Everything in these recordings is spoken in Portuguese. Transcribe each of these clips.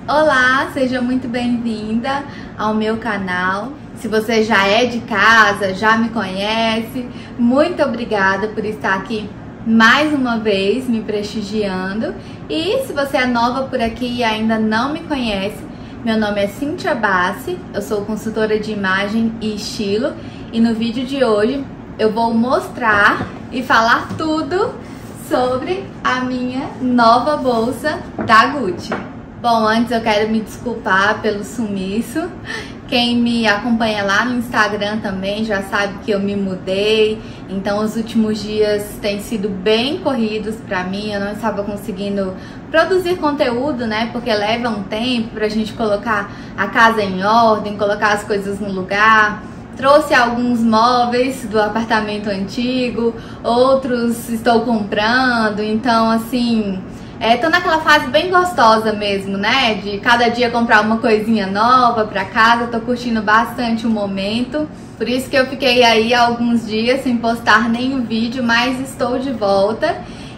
Olá, seja muito bem-vinda ao meu canal. Se você já é de casa, já me conhece, muito obrigada por estar aqui mais uma vez me prestigiando. E se você é nova por aqui e ainda não me conhece, meu nome é Cíntia Bassi, eu sou consultora de imagem e estilo e no vídeo de hoje eu vou mostrar e falar tudo sobre a minha nova bolsa da Gucci. Bom, antes eu quero me desculpar pelo sumiço. Quem me acompanha lá no Instagram também já sabe que eu me mudei, então os últimos dias têm sido bem corridos pra mim. Eu não estava conseguindo produzir conteúdo, né, porque leva um tempo pra gente colocar a casa em ordem, colocar as coisas no lugar. Trouxe alguns móveis do apartamento antigo, outros estou comprando, então assim... tô naquela fase bem gostosa mesmo, né? De cada dia comprar uma coisinha nova pra casa. Tô curtindo bastante o momento. Por isso que eu fiquei aí alguns dias sem postar nenhum vídeo, mas estou de volta.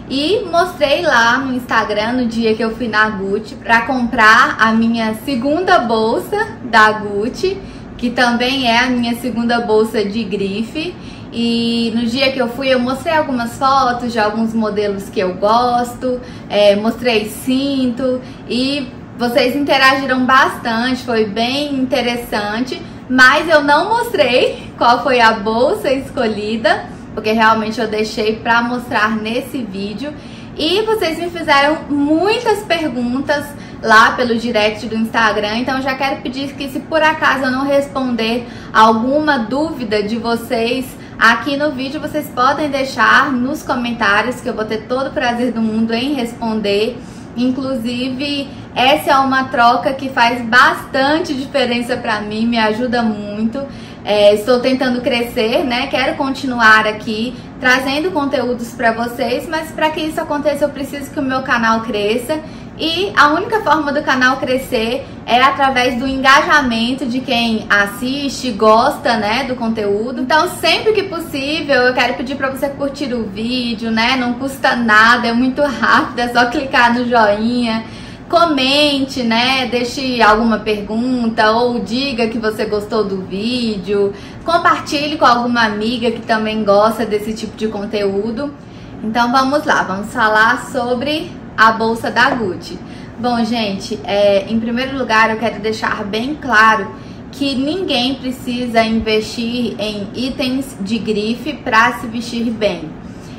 E mostrei lá no Instagram no dia que eu fui na Gucci pra comprar a minha segunda bolsa da Gucci, que também é a minha segunda bolsa de grife. E no dia que eu fui, eu mostrei algumas fotos de alguns modelos que eu gosto, mostrei cinto e vocês interagiram bastante, foi bem interessante, mas eu não mostrei qual foi a bolsa escolhida, porque realmente eu deixei para mostrar nesse vídeo. E vocês me fizeram muitas perguntas lá pelo direct do Instagram, então eu já quero pedir que, se por acaso eu não responder alguma dúvida de vocês aqui no vídeo, vocês podem deixar nos comentários, que eu vou ter todo o prazer do mundo em responder. Inclusive, essa é uma troca que faz bastante diferença pra mim, me ajuda muito. Estou tentando crescer, né? Quero continuar aqui trazendo conteúdos pra vocês, mas para que isso aconteça eu preciso que o meu canal cresça. E a única forma do canal crescer é através do engajamento de quem assiste, gosta, né, do conteúdo. Então, sempre que possível, eu quero pedir para você curtir o vídeo, né? Não custa nada, é muito rápido, é só clicar no joinha. Comente, né? Deixe alguma pergunta ou diga que você gostou do vídeo. Compartilhe com alguma amiga que também gosta desse tipo de conteúdo. Então, vamos lá, vamos falar sobre a bolsa da Gucci. Bom, gente, em primeiro lugar eu quero deixar bem claro que ninguém precisa investir em itens de grife para se vestir bem.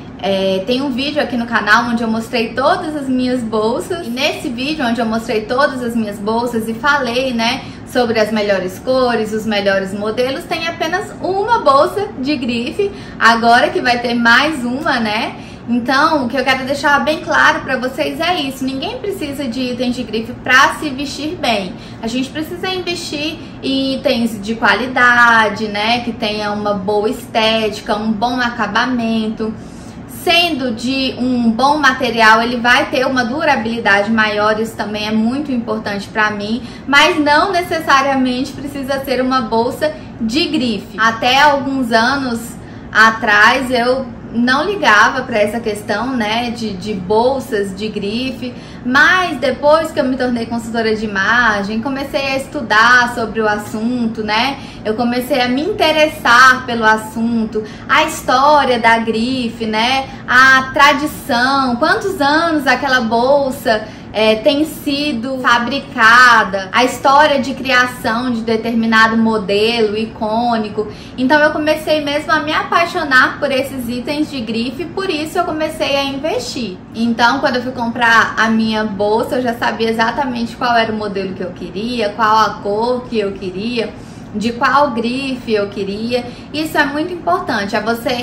Tem um vídeo aqui no canal onde eu mostrei todas as minhas bolsas, e nesse vídeo onde eu mostrei todas as minhas bolsas e falei, né, sobre as melhores cores, os melhores modelos, tem apenas uma bolsa de grife, agora que vai ter mais uma, né? Então, o que eu quero deixar bem claro pra vocês é isso: ninguém precisa de itens de grife pra se vestir bem. A gente precisa investir em itens de qualidade, né, que tenha uma boa estética, um bom acabamento. Sendo de um bom material, ele vai ter uma durabilidade maior, isso também é muito importante pra mim, mas não necessariamente precisa ser uma bolsa de grife. Até alguns anos atrás eu não ligava para essa questão, né, de bolsas de grife, mas depois que eu me tornei consultora de imagem, comecei a estudar sobre o assunto, né, eu comecei a me interessar pelo assunto, a história da grife, né, a tradição, quantos anos aquela bolsa tem sido fabricada, a história de criação de determinado modelo icônico. Então eu comecei mesmo a me apaixonar por esses itens de grife, por isso eu comecei a investir. Então, quando eu fui comprar a minha bolsa, eu já sabia exatamente qual era o modelo que eu queria, qual a cor que eu queria, de qual grife eu queria. Isso é muito importante.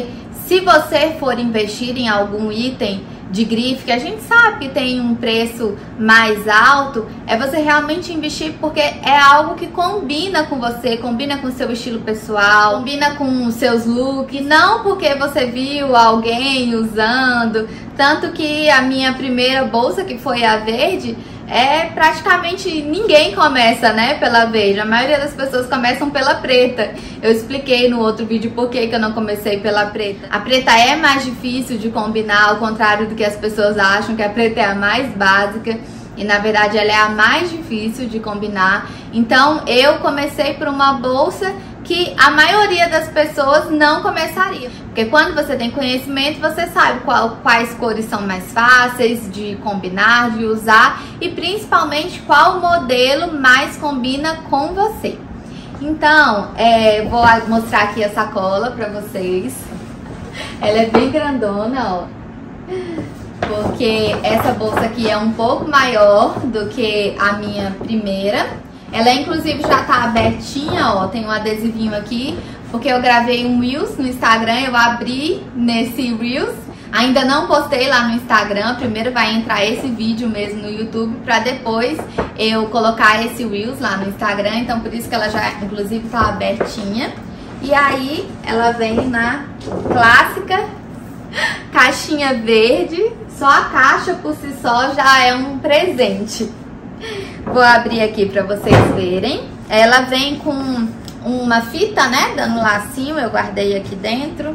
Se você for investir em algum item de grife, que a gente sabe que tem um preço mais alto, é você realmente investir porque é algo que combina com você, combina com o seu estilo pessoal, combina com os seus looks, não porque você viu alguém usando. Tanto que a minha primeira bolsa, que foi a verde, praticamente ninguém começa, né, pela verde. A maioria das pessoas começam pela preta. Eu expliquei no outro vídeo por que eu não comecei pela preta. A preta é mais difícil de combinar, ao contrário do que as pessoas acham, que a preta é a mais básica. e na verdade ela é a mais difícil de combinar. Então eu comecei por uma bolsa que a maioria das pessoas não começaria, porque quando você tem conhecimento, você sabe quais cores são mais fáceis de combinar, de usar, e principalmente qual modelo mais combina com você. Então, vou mostrar aqui a sacola pra vocês. Ela é bem grandona, ó, porque essa bolsa aqui é um pouco maior do que a minha primeira. Ela inclusive já tá abertinha, ó, tem um adesivinho aqui, porque eu gravei um Reels no Instagram, eu abri nesse Reels. Ainda não postei lá no Instagram, primeiro vai entrar esse vídeo mesmo no YouTube, pra depois eu colocar esse Reels lá no Instagram, então por isso que ela já inclusive tá abertinha. E aí ela vem na clássica caixinha verde, só a caixa por si só já é um presente. Vou abrir aqui pra vocês verem. Ela vem com uma fita, né, dando lacinho, eu guardei aqui dentro.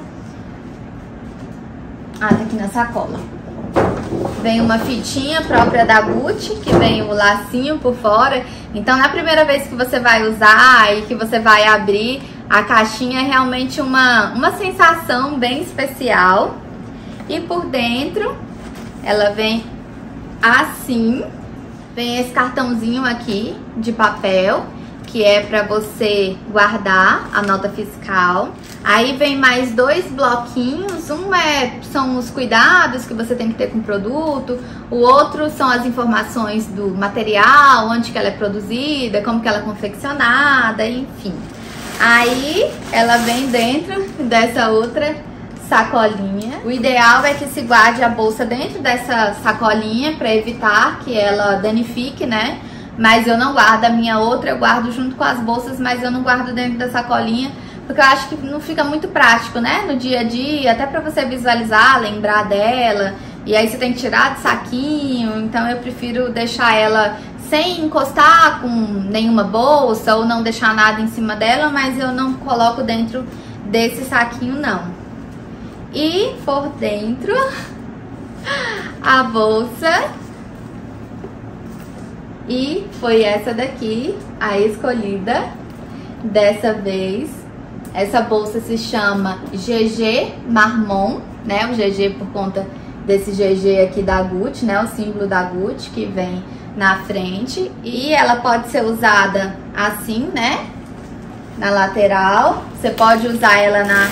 Ah, tá aqui na sacola. Vem uma fitinha própria da Gucci, que vem o lacinho por fora. Então na primeira vez que você vai usar e que você vai abrir, a caixinha é realmente uma sensação bem especial. E por dentro, ela vem assim. Vem esse cartãozinho aqui de papel, que é para você guardar a nota fiscal. Aí vem mais 2 bloquinhos, são os cuidados que você tem que ter com o produto, o outro são as informações do material, onde que ela é produzida, como que ela é confeccionada, enfim. Aí ela vem dentro dessa outra sacolinha. O ideal é que se guarde a bolsa dentro dessa sacolinha para evitar que ela danifique, né? Mas eu não guardo a minha outra, eu guardo junto com as bolsas, mas eu não guardo dentro da sacolinha, porque eu acho que não fica muito prático, né? No dia a dia, até pra você visualizar, lembrar dela, e aí você tem que tirar do saquinho, então eu prefiro deixar ela sem encostar com nenhuma bolsa, ou não deixar nada em cima dela, mas eu não coloco dentro desse saquinho, não. E por dentro, a bolsa. E foi essa daqui a escolhida dessa vez. Essa bolsa se chama GG Marmon, né? O GG por conta desse GG aqui da Gucci, né? O símbolo da Gucci que vem na frente. E ela pode ser usada assim, né? Na lateral. Você pode usar ela na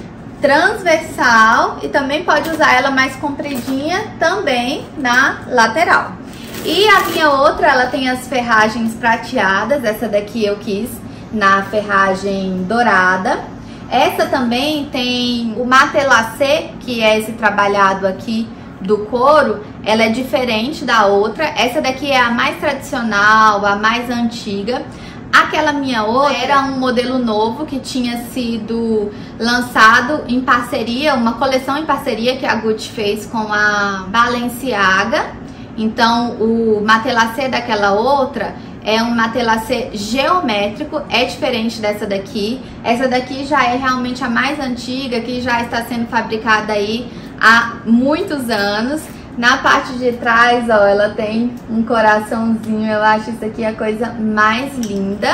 transversal e também pode usar ela mais compridinha também na lateral. E a minha outra, ela tem as ferragens prateadas, essa daqui eu quis na ferragem dourada. Essa também tem o matelacê, que é esse trabalhado aqui do couro, ela é diferente da outra. Essa daqui é a mais tradicional, a mais antiga. Aquela minha outra era um modelo novo que tinha sido lançado em parceria, uma coleção em parceria que a Gucci fez com a Balenciaga. Então o matelacê daquela outra é um matelacê geométrico, é diferente dessa daqui. Essa daqui já é realmente a mais antiga, que já está sendo fabricada aí há muitos anos. Na parte de trás, ó, ela tem um coraçãozinho, eu acho isso aqui a coisa mais linda.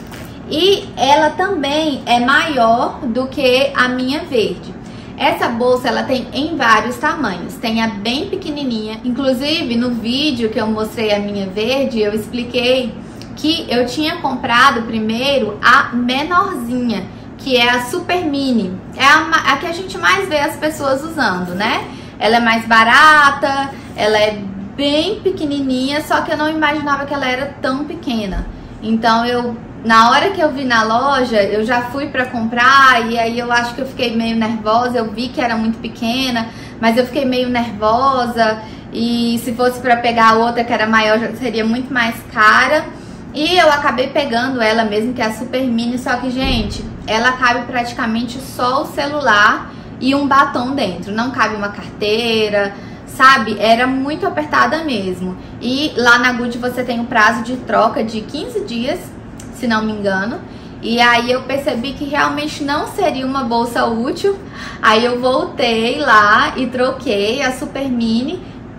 E ela também é maior do que a minha verde. Essa bolsa, ela tem em vários tamanhos, tem a bem pequenininha. Inclusive, no vídeo que eu mostrei a minha verde, eu expliquei que eu tinha comprado primeiro a menorzinha, que é a Super Mini. É a que a gente mais vê as pessoas usando, né? Ela é mais barata, ela é bem pequenininha, só que eu não imaginava que ela era tão pequena. Então na hora que eu vi na loja, eu já fui pra comprar e aí eu acho que eu fiquei meio nervosa. Eu vi que era muito pequena, mas eu fiquei meio nervosa e se fosse pra pegar a outra que era maior, já seria muito mais cara. E eu acabei pegando ela mesmo, que é a Super Mini, só que, gente, ela cabe praticamente só o celular e um batom dentro, não cabe uma carteira, sabe? Era muito apertada mesmo. E lá na Gucci você tem um prazo de troca de 15 dias, se não me engano. E aí eu percebi que realmente não seria uma bolsa útil. Aí eu voltei lá e troquei a Super Mini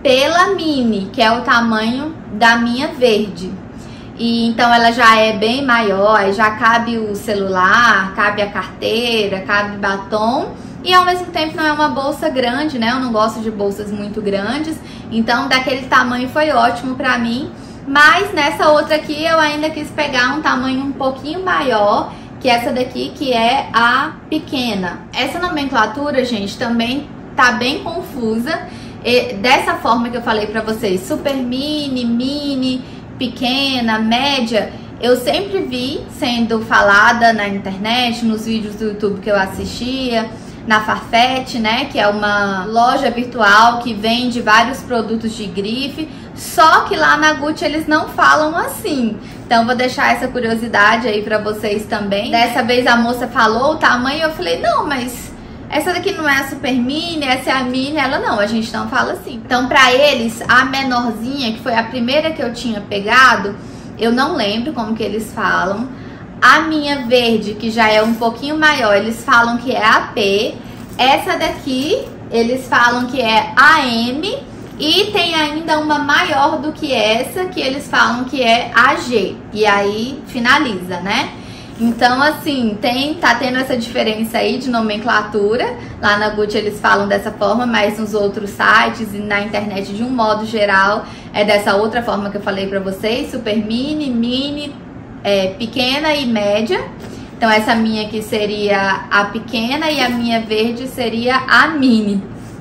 pela mini, que é o tamanho da minha verde. E então ela já é bem maior, já cabe o celular, cabe a carteira, cabe batom. E ao mesmo tempo não é uma bolsa grande, né? Eu não gosto de bolsas muito grandes. Então daquele tamanho foi ótimo pra mim. Mas nessa outra aqui eu ainda quis pegar um tamanho um pouquinho maior, que essa daqui, que é a pequena. Essa nomenclatura, gente, também tá bem confusa. E dessa forma que eu falei pra vocês, super mini, mini, pequena, média, eu sempre vi sendo falada na internet, nos vídeos do YouTube que eu assistia, na Farfetch, né, que é uma loja virtual que vende vários produtos de grife, só que lá na Gucci eles não falam assim. Então vou deixar essa curiosidade aí pra vocês também. Dessa vez a moça falou o tamanho, eu falei, não, mas essa daqui não é a super mini, essa é a mini. Ela, não, a gente não fala assim. Então pra eles, a menorzinha, que foi a primeira que eu tinha pegado, eu não lembro como que eles falam. A minha verde, que já é um pouquinho maior, eles falam que é a P. Essa daqui, eles falam que é a M. E tem ainda uma maior do que essa, que eles falam que é a G. E aí finaliza, né? Então, assim, tá tendo essa diferença aí de nomenclatura. Lá na Gucci eles falam dessa forma, mas nos outros sites e na internet de um modo geral é dessa outra forma que eu falei pra vocês. Super mini, mini, pequena e média. Então essa minha aqui seria a pequena e a minha verde seria a mini.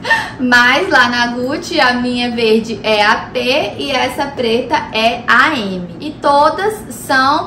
Mas lá na Gucci a minha verde é a P e essa preta é a M. E todas são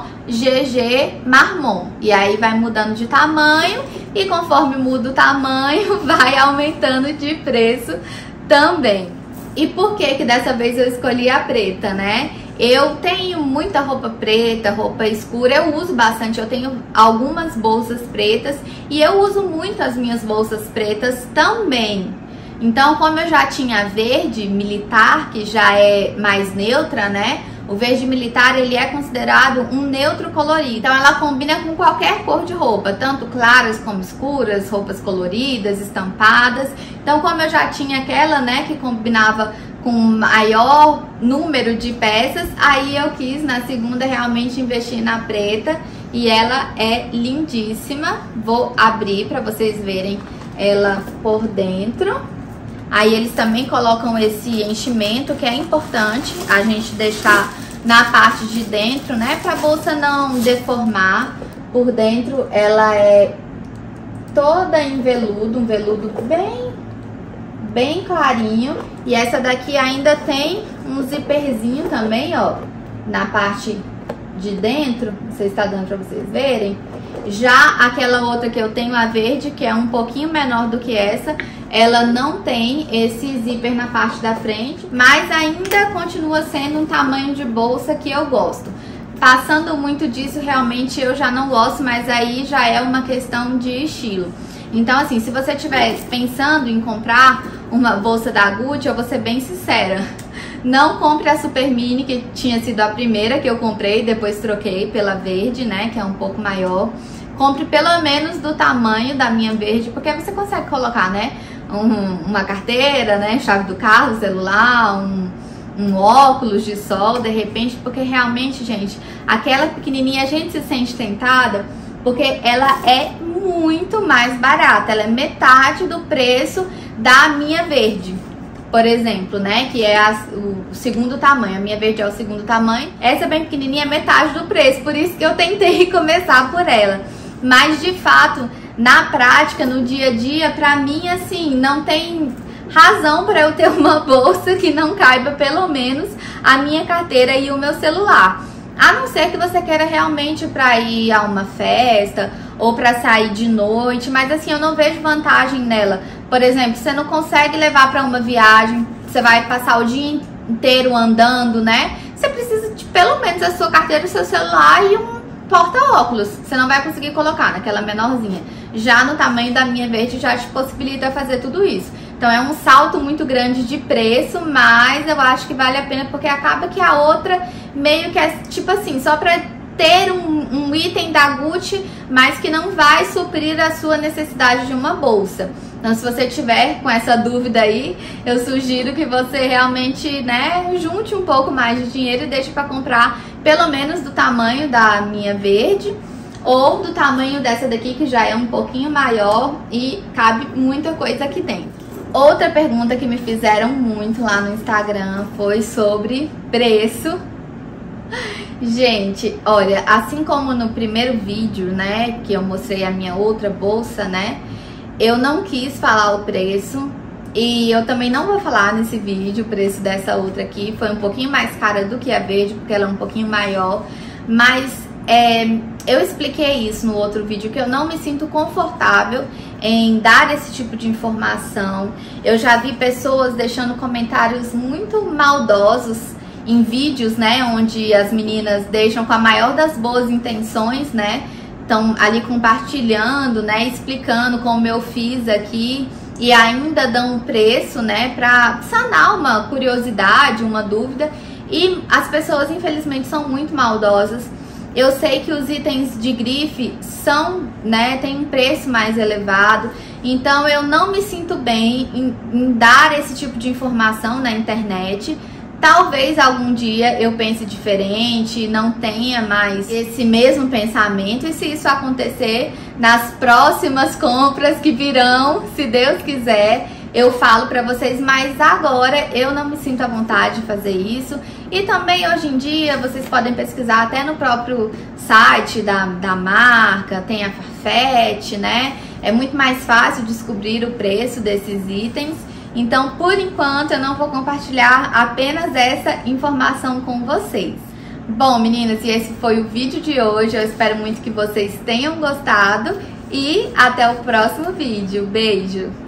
GG Marmon. E aí vai mudando de tamanho e conforme muda o tamanho vai aumentando de preço também. E por que que dessa vez eu escolhi a preta, né? Eu tenho muita roupa preta, roupa escura, eu uso bastante, eu tenho algumas bolsas pretas e eu uso muito as minhas bolsas pretas também. Então, como eu já tinha verde militar, que já é mais neutra, né? O verde militar, ele é considerado um neutro colorido. Então, ela combina com qualquer cor de roupa, tanto claras como escuras, roupas coloridas, estampadas. Então, como eu já tinha aquela, né, que combinava com maior número de peças, aí eu quis, na segunda, realmente investir na preta. E ela é lindíssima. Vou abrir para vocês verem ela por dentro. Aí eles também colocam esse enchimento, que é importante a gente deixar na parte de dentro, né? Pra bolsa não deformar. Por dentro ela é toda em veludo, um veludo bem clarinho. E essa daqui ainda tem um zíperzinho também, ó, na parte de dentro. Não sei se tá dando pra vocês verem. Já aquela outra que eu tenho, a verde, que é um pouquinho menor do que essa, ela não tem esse zíper na parte da frente, mas ainda continua sendo um tamanho de bolsa que eu gosto. Passando muito disso, realmente eu já não gosto, mas aí já é uma questão de estilo. Então, assim, se você estiver pensando em comprar uma bolsa da Gucci, eu vou ser bem sincera, não compre a Super Mini, que tinha sido a primeira que eu comprei, depois troquei pela verde, né, que é um pouco maior. Compre pelo menos do tamanho da minha verde, porque você consegue colocar, né, uma carteira, né, chave do carro, celular, um óculos de sol, de repente, porque realmente, gente, aquela pequenininha a gente se sente tentada, porque ela é muito mais barata, ela é metade do preço da minha verde, por exemplo, né, que é o segundo tamanho. A minha verde é o segundo tamanho, essa bem pequenininha é metade do preço, por isso que eu tentei começar por ela. Mas de fato, na prática, no dia a dia, pra mim, assim, não tem razão para eu ter uma bolsa que não caiba pelo menos a minha carteira e o meu celular. A não ser que você queira realmente para ir a uma festa ou para sair de noite, mas assim, eu não vejo vantagem nela. Por exemplo, você não consegue levar para uma viagem, você vai passar o dia inteiro andando, né? Você precisa de pelo menos a sua carteira, o seu celular e um porta-óculos. Você não vai conseguir colocar naquela menorzinha. Já no tamanho da minha verde já te possibilita fazer tudo isso. Então é um salto muito grande de preço, mas eu acho que vale a pena, porque acaba que a outra meio que é tipo assim, só pra ter um item da Gucci, mas que não vai suprir a sua necessidade de uma bolsa. Então, se você tiver com essa dúvida aí, eu sugiro que você realmente, né, junte um pouco mais de dinheiro e deixe para comprar pelo menos do tamanho da minha verde ou do tamanho dessa daqui, que já é um pouquinho maior e cabe muita coisa aqui dentro. Outra pergunta que me fizeram muito lá no Instagram foi sobre preço. Gente, olha, assim como no primeiro vídeo, né, que eu mostrei a minha outra bolsa, né, eu não quis falar o preço e eu também não vou falar nesse vídeo o preço dessa outra aqui. Foi um pouquinho mais cara do que a verde, porque ela é um pouquinho maior, mas eu expliquei isso no outro vídeo, que eu não me sinto confortável em dar esse tipo de informação. Eu já vi pessoas deixando comentários muito maldosos em vídeos, né, onde as meninas deixam com a maior das boas intenções, né, estão ali compartilhando, né, explicando como eu fiz aqui e ainda dão um preço, né, pra sanar uma curiosidade, uma dúvida, e as pessoas infelizmente são muito maldosas. Eu sei que os itens de grife são, né, tem um preço mais elevado, então eu não me sinto bem em dar esse tipo de informação na internet. Talvez algum dia eu pense diferente, não tenha mais esse mesmo pensamento, e se isso acontecer nas próximas compras que virão, se Deus quiser, eu falo pra vocês, mas agora eu não me sinto à vontade de fazer isso. E também hoje em dia vocês podem pesquisar até no próprio site da marca, tem a Farfetch, né? É muito mais fácil descobrir o preço desses itens. Então, por enquanto, eu não vou compartilhar apenas essa informação com vocês. Bom, meninas, e esse foi o vídeo de hoje. Eu espero muito que vocês tenham gostado e até o próximo vídeo. Beijo!